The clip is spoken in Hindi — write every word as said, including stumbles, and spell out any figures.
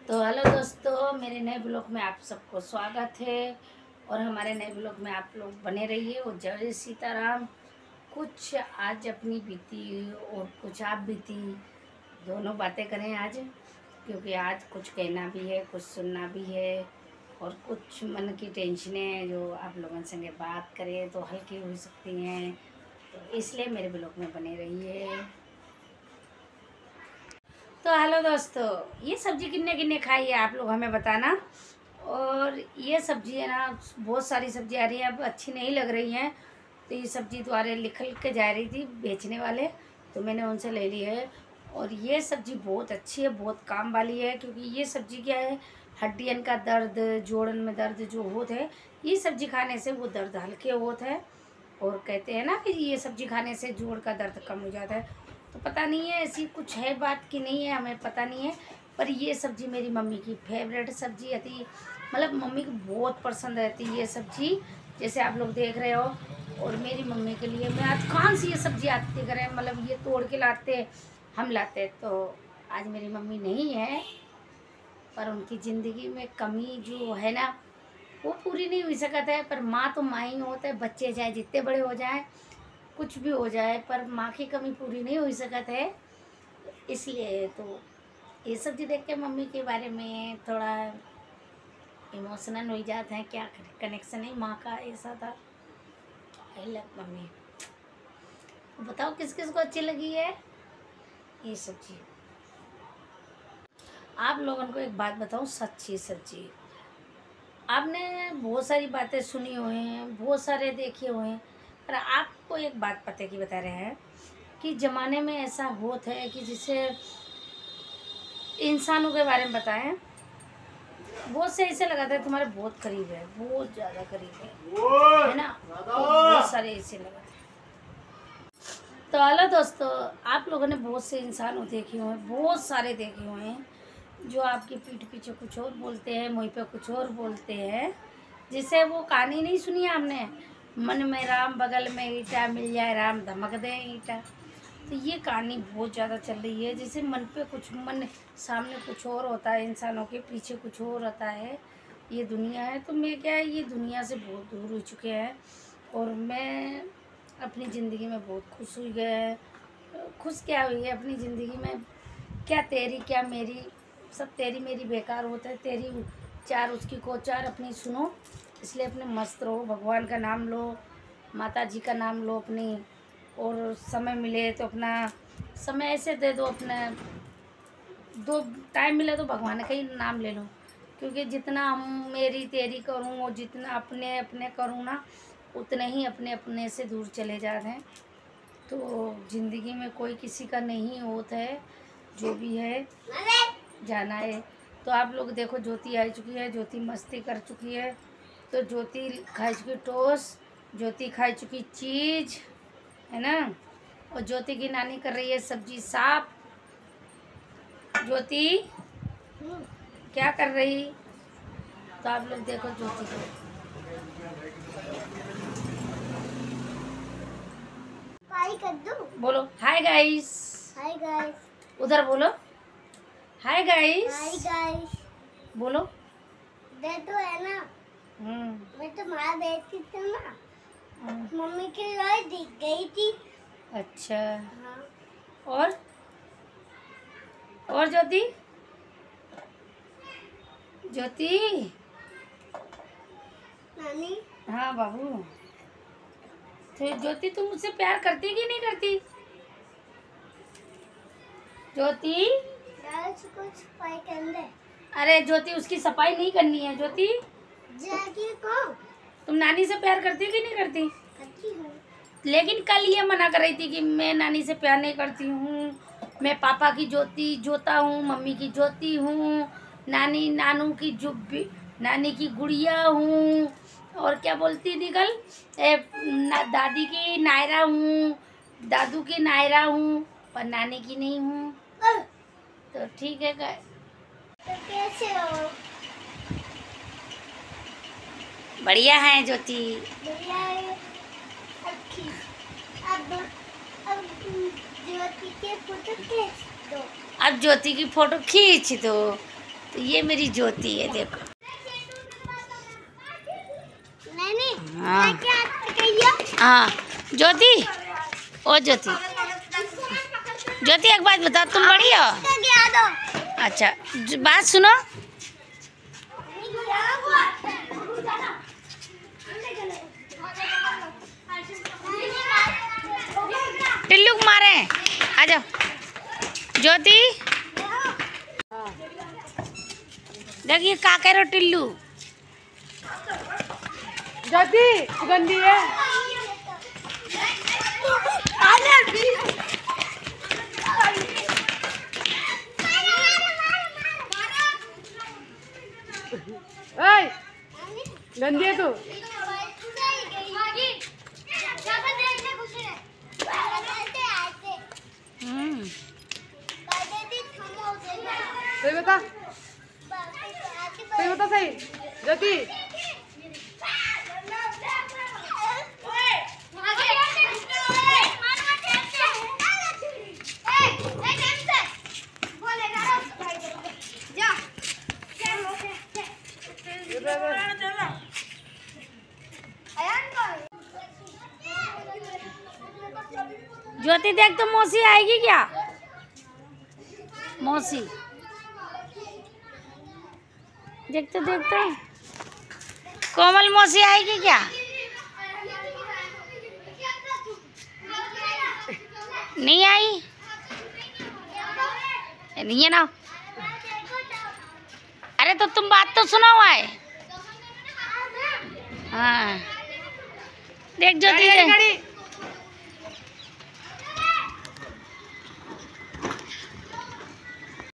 तो हेलो दोस्तों, मेरे नए ब्लॉग में आप सबको स्वागत है। और हमारे नए ब्लॉग में आप लोग बने रहिए। और जय सीताराम। कुछ आज अपनी बीती और कुछ आप बीती, दोनों बातें करें आज, क्योंकि आज कुछ कहना भी है, कुछ सुनना भी है और कुछ मन की टेंशनें जो आप लोगों संगे बात करें तो हल्की हो सकती हैं। तो इसलिए मेरे ब्लॉग में बने रहिए। तो हेलो दोस्तों, ये सब्जी किन्ने किन्ने खाई है आप लोग हमें बताना। और ये सब्जी है ना, बहुत सारी सब्जी आ रही है, अब अच्छी नहीं लग रही हैं। तो ये सब्जी द्वारे लिख के जा रही थी बेचने वाले, तो मैंने उनसे ले ली है। और ये सब्जी बहुत अच्छी है, बहुत काम वाली है, क्योंकि ये सब्जी क्या है, हड्डियन का दर्द, जोड़न में दर्द जो होता है, ये सब्जी खाने से वो दर्द हल्के होता है। और कहते हैं ना कि ये सब्जी खाने से जोड़ का दर्द कम हो जाता है। तो पता नहीं है ऐसी कुछ है बात कि नहीं है, हमें पता नहीं है। पर ये सब्ज़ी मेरी मम्मी की फेवरेट सब्ज़ी रहती, मतलब मम्मी को बहुत पसंद रहती है ये सब्ज़ी, जैसे आप लोग देख रहे हो। और मेरी मम्मी के लिए मैं आज कहाँ से ये सब्ज़ी आती करें, मतलब ये तोड़ के लाते हम लाते। तो आज मेरी मम्मी नहीं है, पर उनकी ज़िंदगी में कमी जो है ना, वो पूरी नहीं हुई सकता है। पर माँ तो माँ ही होता है, बच्चे चाहे जितने बड़े हो जाएं, कुछ भी हो जाए, पर माँ की कमी पूरी नहीं हो सकती है। इसलिए तो ये सब्जी देख के मम्मी के बारे में थोड़ा इमोशनल हो जाते हैं। क्या करें, कनेक्शन है माँ का ऐसा था। I love mummy. बताओ किस किस को अच्छी लगी है ये सब्जी। आप लोगों को एक बात बताऊँ, सच्ची सच्ची, आपने बहुत सारी बातें सुनी हुई हैं, बहुत सारे देखे हुए हैं, पर आपको एक बात पते की बता रहे हैं कि ज़माने में ऐसा होता है कि जिसे इंसानों के बारे में बताएं, बहुत से ऐसे लगाता है तुम्हारे बहुत करीब है, बहुत ज़्यादा करीब है, है ना। तो बहुत सारे ऐसे लगाते हैं। तो हेलो दोस्तों, आप लोगों ने बहुत से इंसान देखे हुए हैं, बहुत सारे देखे हुए हैं, जो आपकी पीठ पीछे कुछ और बोलते हैं, मुँह पे कुछ और बोलते हैं। जिसे वो कहानी नहीं सुनी आपने, मन में राम बगल में ईटा, मिल जाए राम धमक दे ईटा। तो ये कहानी बहुत ज़्यादा चल रही है, जैसे मन पे कुछ, मन सामने कुछ और होता है, इंसानों के पीछे कुछ और होता है। ये दुनिया है। तो मैं क्या है, ये दुनिया से बहुत दूर हो चुके हैं। और मैं अपनी ज़िंदगी में बहुत खुश हुई है। खुश क्या हुई है अपनी ज़िंदगी में, क्या तेरी क्या मेरी, सब तेरी मेरी बेकार होता है। तेरी चार उसकी को चार, अपनी सुनो। इसलिए अपने मस्त रहो, भगवान का नाम लो, माता जी का नाम लो अपनी। और समय मिले तो अपना समय ऐसे दे दो, अपने दो टाइम मिले तो भगवान का ही नाम ले लो। क्योंकि जितना हम मेरी तेरी करूँ और जितना अपने अपने करूँ ना, उतने ही अपने अपने से दूर चले जा रहे हैं। तो ज़िंदगी में कोई किसी का नहीं होता है, जो भी है जाना है। तो आप लोग देखो, ज्योति आ चुकी है, ज्योति मस्ती कर चुकी है। तो ज्योति खा चुकी टोस्ट, ज्योति खा चुकी चीज़, है ना। और ज्योति की नानी कर रही है सब्जी साफ। ज्योति क्या कर रही, तो आप लोग देखो ज्योति को। हाय कर दो, बोलो हाय गाइस। हाय गाइस, उधर बोलो हाय गाइस। Hi guys. बोलो। दे तो है ना, हम्म मैं तुम्हारा बैठी थी ना, हम्म, मम्मी की राय दिख गई थी। अच्छा। हाँ। और और ज्योति, ज्योति। नानी, हाँ बाबू। तो ज्योति तुम मुझसे प्यार करती कि नहीं करती ज्योति? दाल से कुछ सफाई कर दे। अरे ज्योति, उसकी सफाई नहीं करनी है ज्योति। जाके को तुम नानी से प्यार करती कि नहीं करती? करती हूँ। लेकिन कल ये मना कर रही थी कि मैं नानी से प्यार नहीं करती हूँ, मैं पापा की ज्योति जोता हूँ, मम्मी की ज्योति हूँ, नानी नानू की जुब्बी, नानी की गुड़िया हूँ। और क्या बोलती थी कल, ए, ना, दादी की नायरा हूँ, दादू की नायरा हूँ, पर नानी की नहीं हूँ। तो ठीक है का? तो कैसे हो? बढ़िया है ज्योति। बढ़िया है। अब खींच, अब अब ज्योति के फोटो खींच दो। अब ज्योति की फोटो खींच दो। तो ये मेरी ज्योति है, देखो। नहीं हाँ क्या कहिए? हाँ ज्योति, ओ ज्योति, ज्योति एक बात बताओ, तुम बड़ी हो? गया दो अच्छा ज- बात सुनो। टिल्लू को मारे, आ जाओ ज्योति। देखिए का कह रहे हो टिल्लू। ज्योति गंदी है। ओए गंदी है तू। हम्म सही बता, सही बता, सही ज्योति। ज्योति देख तो मौसी आएगी क्या? मौसी देख तो देख तो कोमल मौसी आएगी क्या? नहीं आई, नहीं है ना। अरे तो तुम बात तो सुना हुआ है। हाँ देख ज्योति, गाड़ी, गाड़ी।